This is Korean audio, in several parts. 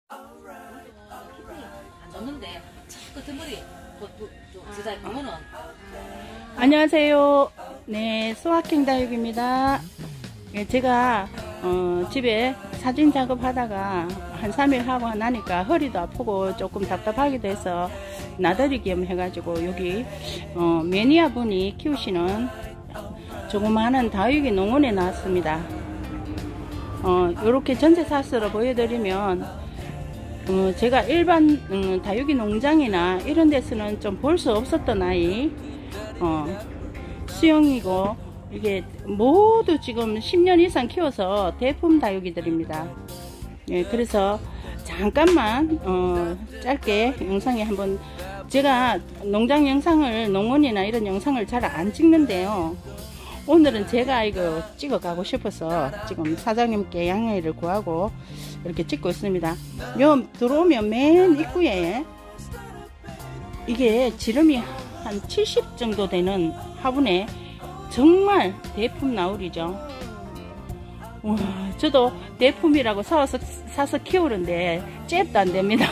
안 좋는데 자꾸 뒷머리 제자리 보면은. 안녕하세요. 네, 소확행 다육입니다. 예, 제가 집에 사진 작업하다가 한 3일 하고 나니까 허리도 아프고 조금 답답하기도 해서 나들이 겸 해가지고 여기 매니아 분이 키우시는 조그마한 다육이 농원에 나왔습니다. 이렇게 전체 사스로 보여드리면 제가 일반 다육이 농장이나 이런 데서는 좀 볼 수 없었던 아이 수영이고, 이게 모두 지금 10년 이상 키워서 대품 다육이들입니다. 예, 그래서 잠깐만 짧게 영상에 한번, 제가 농장 영상을, 농원이나 이런 영상을 잘 안 찍는데요, 오늘은 제가 이거 찍어 가고 싶어서 지금 사장님께 양해를 구하고 이렇게 찍고 있습니다. 요 들어오면 맨 입구에 이게 지름이 한 70 정도 되는 화분에 정말 대품 나울이죠. 우와, 저도 대품이라고 사서 키우는데 잽도 안 됩니다.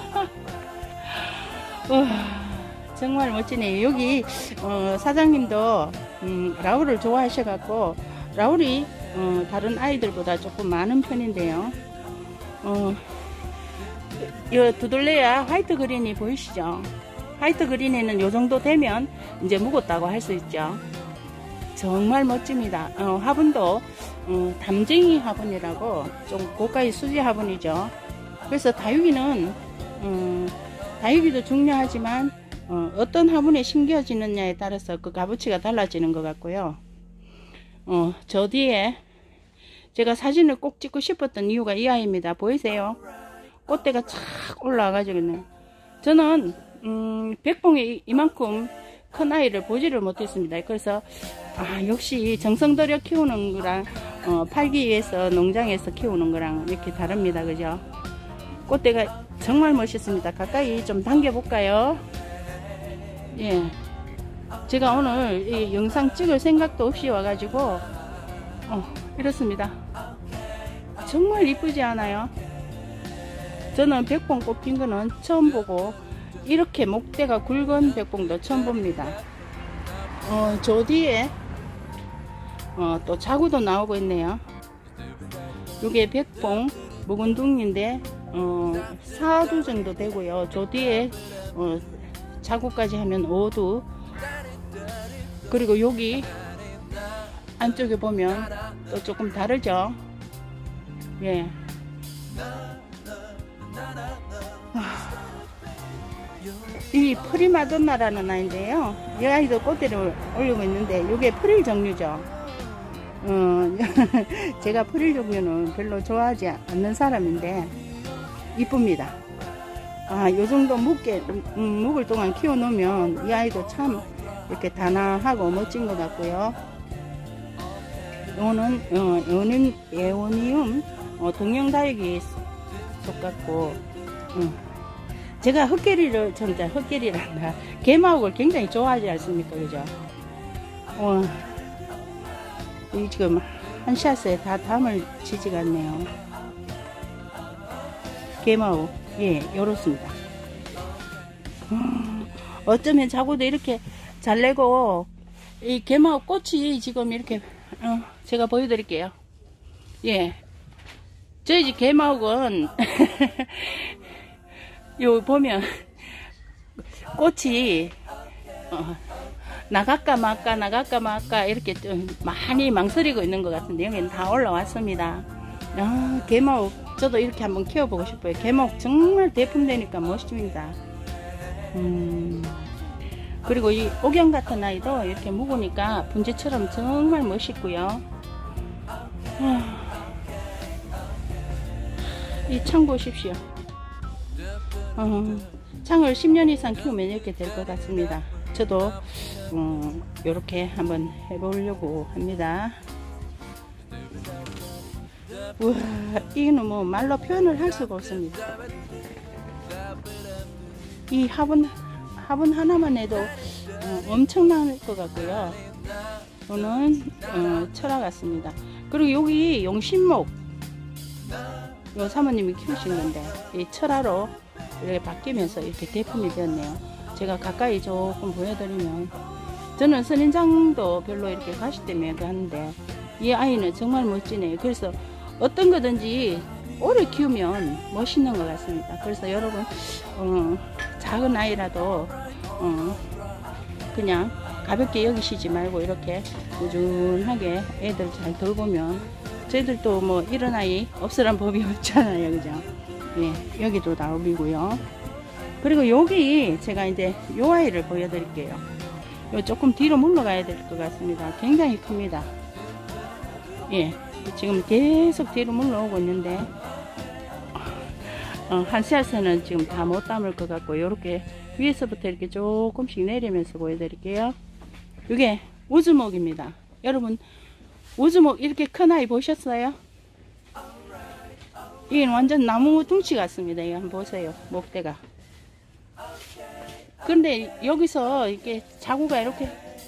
우와, 정말 멋지네요. 여기 사장님도 라울을 좋아하셔갖고, 라울이 다른 아이들보다 조금 많은 편인데요. 이 두들레아 화이트 그린이 보이시죠? 화이트 그린에는 요 정도 되면 이제 묵었다고 할 수 있죠. 정말 멋집니다. 화분도 담쟁이 화분이라고 좀 고가의 수지 화분이죠. 그래서 다육이는 다육이도 중요하지만 어떤 화분에 심겨지느냐에 따라서 그 값어치가 달라지는 것 같고요. 저 뒤에 제가 사진을 꼭 찍고 싶었던 이유가 이 아이입니다. 보이세요? 꽃대가 착 올라와가지고, 저는 백봉에 이만큼 큰 아이를 보지를 못했습니다. 그래서 역시 정성 들여 키우는 거랑 팔기 위해서 농장에서 키우는 거랑 이렇게 다릅니다. 그죠? 꽃대가 정말 멋있습니다. 가까이 좀 당겨 볼까요? 예, 제가 오늘 이 영상 찍을 생각도 없이 와가지고 이렇습니다. 정말 이쁘지 않아요? 저는 백봉꽃 핀 거는 처음 보고, 이렇게 목대가 굵은 백봉도 처음 봅니다. 저 뒤에 또 자구도 나오고 있네요. 이게 백봉 묵은둥인데 4두 정도 되고요. 저 뒤에 자구까지 하면 5두. 그리고 여기 안쪽에 보면 또 조금 다르죠. 예. 이 프리마돈나라는 아이인데요, 이 아이도 꽃대를 올리고 있는데 이게 프릴 종류죠. 제가 프릴 종류는 별로 좋아하지 않는 사람인데 이쁩니다. 요 정도 묵을 동안 키워 놓으면 이 아이도 참 이렇게 단아하고 멋진 것 같고요. 이거는 에오니움 동영다육이 속같고, 제가 흑계리를, 진짜 흑계리란다, 개마옥을 굉장히 좋아하지 않습니까? 그죠? 이 지금 한 샷에 다 담을 지지가 않네요. 개마옥, 예, 요렇습니다. 어쩌면 자구도 이렇게 잘 내고, 이 개마옥 꽃이 지금 이렇게 제가 보여드릴게요. 예, 저희 집 개마옥은 요 보면 꽃이 나갈까 말까 이렇게 좀 많이 망설이고 있는 것 같은데, 여기는 다 올라왔습니다. 개마옥 저도 이렇게 한번 키워보고 싶어요. 개마옥 정말 대품되니까 멋집니다. 그리고 이 옥영 같은 아이도 이렇게 묵으니까 분지처럼 정말 멋있고요. 이 창 보십시오. 창을 10년 이상 키우면 이렇게 될 것 같습니다. 저도 이렇게 한번 해보려고 합니다. 우와, 이거는 뭐 말로 표현을 할 수가 없습니다. 이 화분 하나만 해도 엄청날 것 같고요. 이거는 철화 같습니다. 그리고 여기 용신목, 요 사모님이 키우신 건데, 이 철화로 이렇게 바뀌면서 이렇게 대품이 되었네요. 제가 가까이 조금 보여드리면, 저는 선인장도 별로 이렇게 가시 때문에 가는데 이 아이는 정말 멋지네요. 그래서 어떤 거든지 오래 키우면 멋있는 것 같습니다. 그래서 여러분 작은 아이라도 그냥 가볍게 여기시지 말고 이렇게 꾸준하게 애들 잘 돌보면, 저희들도 뭐 이런 아이 없으란 법이 없잖아요, 그죠? 예, 여기도 나옵이고요. 그리고 여기 제가 이제 요 아이를 보여드릴게요. 요 조금 뒤로 물러가야 될 것 같습니다. 굉장히 큽니다. 예, 지금 계속 뒤로 물러오고 있는데 한 씨앗에는 지금 다 못 담을 것 같고, 요렇게 위에서부터 이렇게 조금씩 내리면서 보여드릴게요. 이게 우즈목입니다. 여러분, 우즈목 이렇게 큰 아이 보셨어요? 이게 완전 나무 둥치 같습니다. 이거 한번 보세요. 목대가. 그런데 여기서 이렇게 자구가 이렇게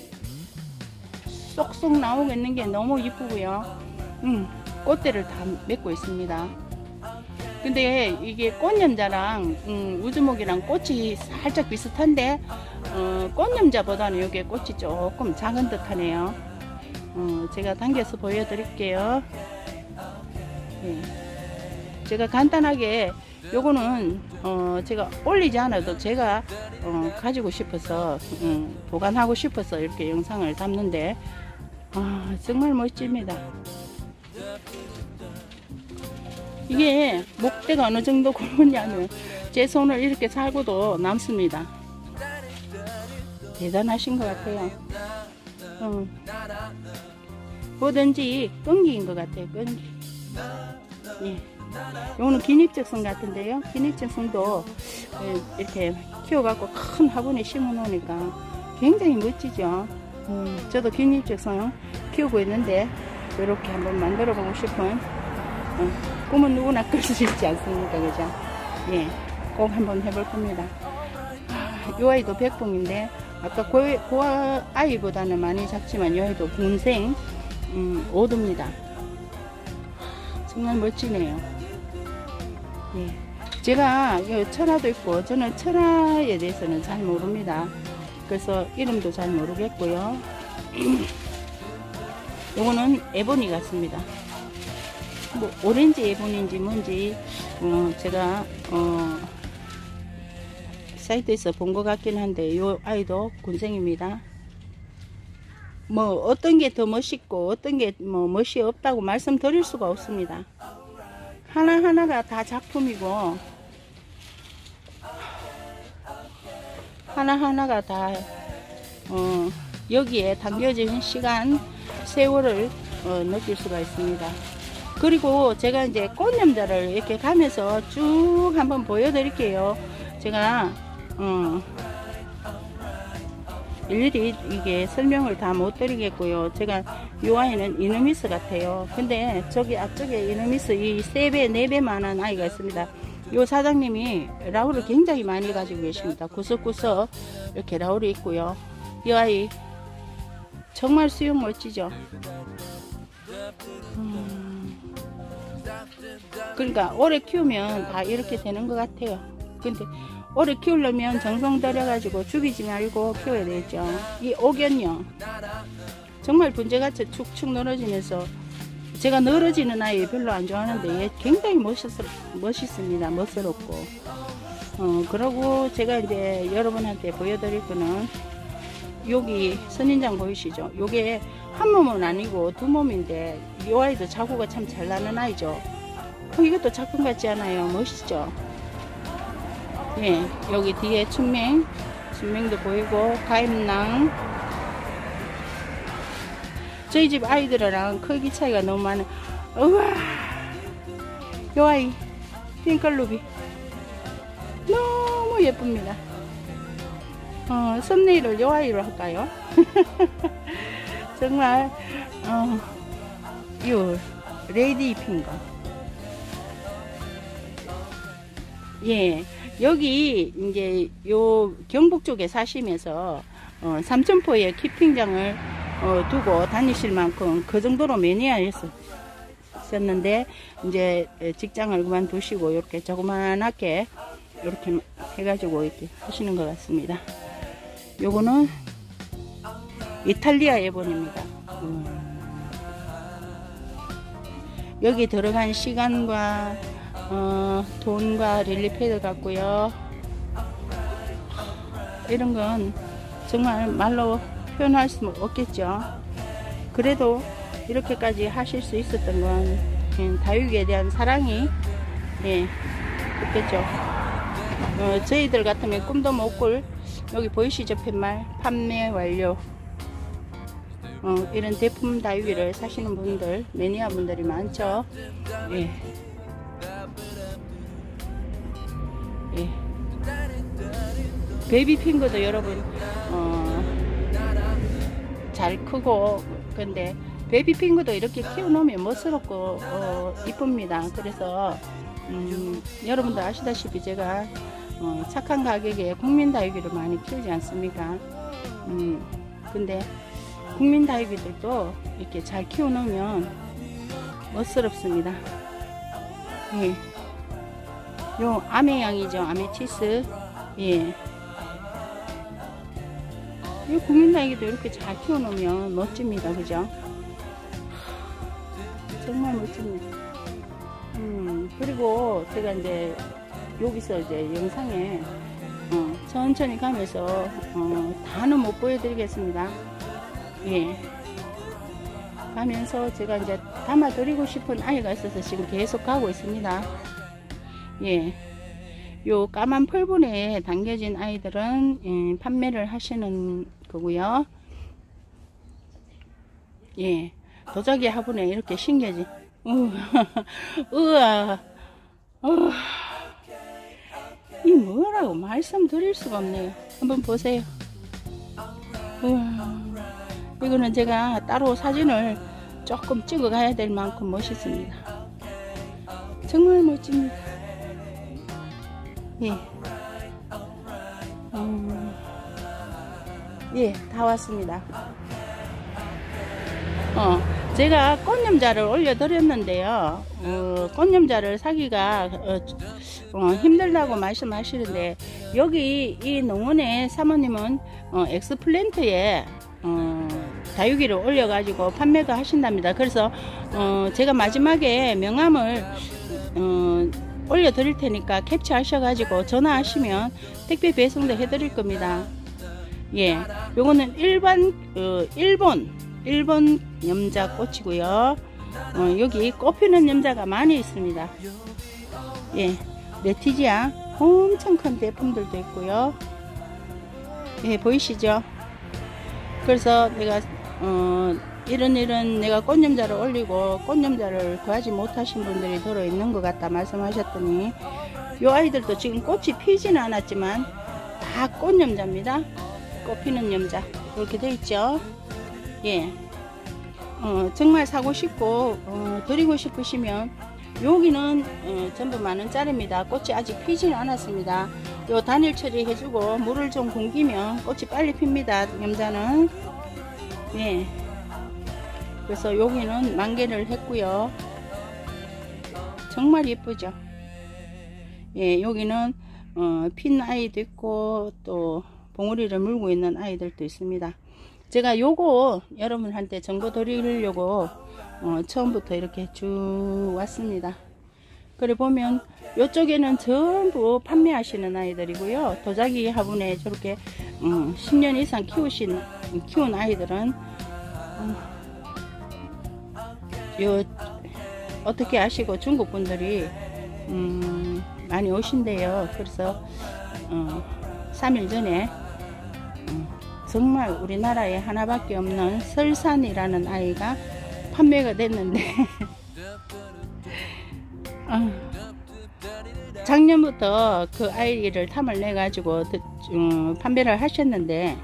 쏙쏙 나오고 있는 게 너무 이쁘고요. 꽃대를 다 맺고 있습니다. 근데 이게 꽃염자랑 우즈목이랑 꽃이 살짝 비슷한데 꽃염자보다는 여기에 꽃이 조금 작은 듯 하네요. 제가 당겨서 보여드릴게요. 예. 제가 간단하게 요거는 제가 올리지 않아도 제가 가지고 싶어서 보관하고 싶어서 이렇게 영상을 담는데 정말 멋집니다. 이게 목대가 어느 정도 굵었냐면 제 손을 이렇게 살고도 남습니다. 대단하신 것 같아요. 뭐든지 끈기인 것 같아요. 끈기. 예. 요거는 긴잎적성 같은데요. 긴잎적성도 이렇게 키워갖고 큰 화분에 심어 놓으니까 굉장히 멋지죠. 저도 긴잎적성 키우고 있는데 이렇게 한번 만들어 보고 싶은 꿈은 누구나 꿀 수 있지 않습니까, 그죠? 예, 꼭 한번 해볼 겁니다. 이 아이도 백봉인데 아까 그 아이보다는 많이 작지만 이 아이도 군생 오두입니다. 정말 멋지네요. 예, 제가 철화도 있고, 저는 철화에 대해서는 잘 모릅니다. 그래서 이름도 잘 모르겠고요. 요거는 에보니 같습니다. 뭐 오렌지 에보니인지 뭔지 제가 사이트에서 본 것 같긴 한데, 요 아이도 군생입니다. 뭐 어떤 게 더 멋있고 어떤 게 뭐 멋이 없다고 말씀드릴 수가 없습니다. 하나하나가 다 작품이고 하나하나가 다 여기에 담겨진 시간, 세월을 느낄 수가 있습니다. 그리고 제가 이제 꽃염자를 이렇게 가면서 쭉 한번 보여드릴게요. 제가 일일이 이게 설명을 다 못 드리겠고요. 제가 이 아이는 이누미스 같아요. 근데 저기 앞쪽에 이누미스 이 3배, 4배만한 아이가 있습니다. 이 사장님이 라울을 굉장히 많이 가지고 계십니다. 구석구석 이렇게 라울이 있고요. 이 아이 정말 수영 멋지죠. 그러니까 오래 키우면 다 이렇게 되는 것 같아요. 근데 오래 키우려면 정성 들여가지고 죽이지 말고 키워야 되죠. 이 옥연요, 정말 분재같이 축축 늘어지면서, 제가 늘어지는 아이 별로 안 좋아하는데 얘 굉장히 멋있습니다. 멋스럽고. 그러고 제가 이제 여러분한테 보여드릴 거는, 여기 선인장 보이시죠? 요게 한 몸은 아니고 두 몸인데 이 아이도 자구가 참 잘 나는 아이죠. 이것도 작품 같지 않아요? 멋있죠? 예, 여기 뒤에 춘맹도 보이고, 가임낭. 저희 집 아이들이랑 크기 차이가 너무 많아. 우와, 요 아이 핑클루비 너무 예쁩니다. 썸네일을 요 아이로 할까요? 정말 요 레이디 핑거. 예, 여기 이제 요 경북 쪽에 사시면서 삼천포에 키핑장을 두고 다니실 만큼 그 정도로 매니아였었습니다. 하셨는데 이제 직장을 그만두시고 이렇게 조그만하게 이렇게 해가지고 이렇게 하시는 것 같습니다. 요거는 이탈리아 예본입니다. 여기 들어간 시간과 돈과 릴리패드 같고요. 이런 건 정말 말로 표현할 수 없겠죠. 그래도 이렇게까지 하실 수 있었던 건 다육이에 대한 사랑이 있겠죠. 저희들 같으면 꿈도 못 꿀 여기 보이시죠? 팻말 판매 완료. 이런 대품 다육이를 사시는 분들, 매니아 분들이 많죠. 예. 예. 베이비 핑거도 여러분 잘 크고, 근데 베이비 핑거도 이렇게 키워놓으면 멋스럽고 이쁩니다. 그래서 여러분도 아시다시피 제가 착한 가격에 국민 다육이를 많이 키우지 않습니까? 근데 국민 다육이들도 이렇게 잘 키워놓으면 멋스럽습니다. 예. 요 아메양이죠. 아메티스. 예. 이 국민 다육이도 이렇게 잘 키워놓으면 멋집니다. 그죠? 정말 멋집니다. 그리고 제가 이제 여기서 이제 영상에 천천히 가면서 다는 못 보여드리겠습니다. 예. 가면서 제가 이제 담아드리고 싶은 아이가 있어서 지금 계속 가고 있습니다. 예. 요 까만 펄분에 담겨진 아이들은 판매를 하시는 거고요. 예. 도자기 화분에 이렇게 신겨진 우와. 이 뭐라고 말씀드릴 수가 없네요. 한번 보세요. 우와. 이거는 제가 따로 사진을 조금 찍어 가야 될 만큼 멋있습니다. 정말 멋집니다. 예. 예, 다 왔습니다. 제가 꽃념자를 올려드렸는데요. 꽃념자를 사기가 힘들다고 말씀하시는데, 여기 이 농원의 사모님은 엑스플랜트에 다육이를 올려가지고 판매도 하신답니다. 그래서 제가 마지막에 명함을 올려드릴 테니까 캡처하셔가지고 전화하시면 택배 배송도 해드릴 겁니다. 예, 요거는 일본 염자 꽃이고요. 여기 꽃피는 염자가 많이 있습니다. 예, 레티지아 엄청 큰 대품들도 있고요. 예, 보이시죠? 그래서 내가 이런 내가 꽃염자를 올리고 꽃염자를 구하지 못하신 분들이 들어 있는 것 같다 말씀하셨더니, 요 아이들도 지금 꽃이 피지는 않았지만 다 꽃염자입니다. 꽃피는 염자 이렇게 돼 있죠. 예. 정말 사고 싶고 드리고 싶으시면 여기는 전부 만원짜리입니다. 꽃이 아직 피지는 않았습니다. 요 단일 처리 해주고 물을 좀 굶기면 꽃이 빨리 핍니다. 염자는. 예. 그래서 여기는 만개를 했고요. 정말 예쁘죠. 예, 여기는 핀 아이도 있고 또 봉우리를 물고 있는 아이들도 있습니다. 제가 요거 여러분한테 정보 드리려고 처음부터 이렇게 쭉 왔습니다. 그래 보면 요쪽에는 전부 판매하시는 아이들이고요. 도자기 화분에 저렇게 10년 이상 키운 아이들은 어떻게 아시고 중국 분들이 많이 오신대요. 그래서 3일 전에 정말 우리나라에 하나밖에 없는 설산이라는 아이가 판매가 됐는데 작년부터 그 아이를 탐을 내 가지고 판매를 하셨는데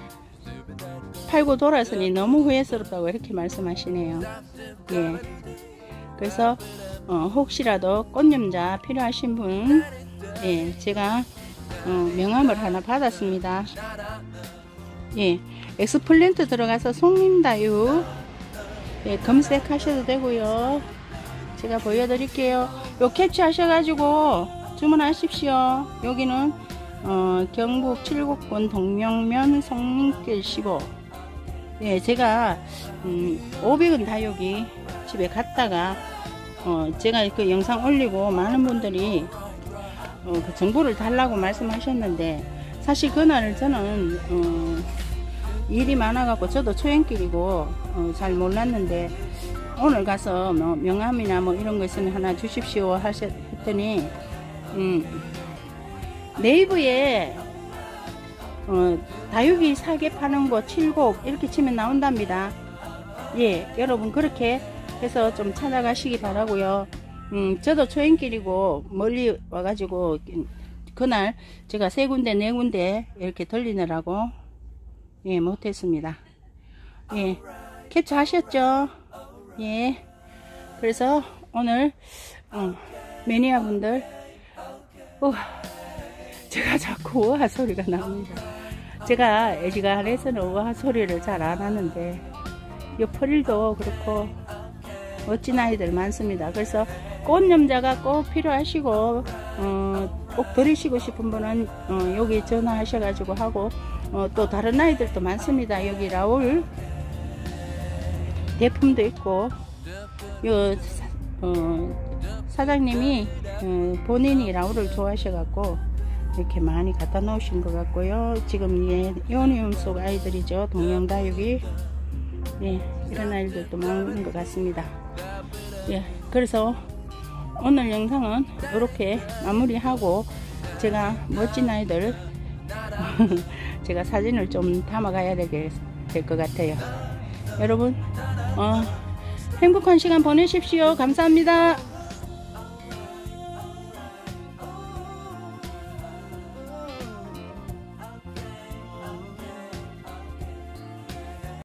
팔고 돌아서니 너무 후회스럽다고 이렇게 말씀하시네요. 예. 그래서 혹시라도 꽃염자 필요하신 분, 예, 제가 명함을 하나 받았습니다. 예, 엑스플랜트 들어가서 송림다육, 예, 검색하셔도 되고요. 제가 보여드릴게요. 요 캡처하셔가지고 주문하십시오. 여기는 경북 칠곡군 동명면 송림길 15. 예, 제가 500원 다육이 집에 갔다가 제가 그 영상 올리고 많은 분들이 그 정보를 달라고 말씀하셨는데, 사실 그날 저는 일이 많아갖고 저도 초행길이고 잘 몰랐는데, 오늘 가서 뭐 명함이나 뭐 이런 거 있으면 하나 주십시오 했더니 네이버에 다육이 사게 파는 거 칠곡 이렇게 치면 나온답니다. 예, 여러분 그렇게 해서 좀 찾아가시기 바라고요. 저도 초행길이고 멀리 와가지고 그날 제가 3군데 4군데 이렇게 들리느라고 예 못했습니다. 예, 캡처 하셨죠? 예, 그래서 오늘 매니아 분들 제가 자꾸 우아 소리가 납니다. 제가 애지간해서는 우아 소리를 잘 안 하는데 이 퍼릴도 그렇고 멋진 아이들 많습니다. 그래서 꽃염자가 꼭 필요하시고 꼭 드리시고 싶은 분은 여기 전화하셔가지고 하고, 또 다른 아이들도 많습니다. 여기 라울 대품도 있고, 요 사장님이 본인이 라울을 좋아하셔갖고 이렇게 많이 갖다 놓으신 것 같고요. 지금 예, 요니움 속 아이들이죠. 동영다육이 예, 이런 아이들도 많은 것 같습니다. 예, 그래서 오늘 영상은 이렇게 마무리하고, 제가 멋진 아이들 제가 사진을 좀 담아 가야 될 것 같아요. 여러분 행복한 시간 보내십시오. 감사합니다.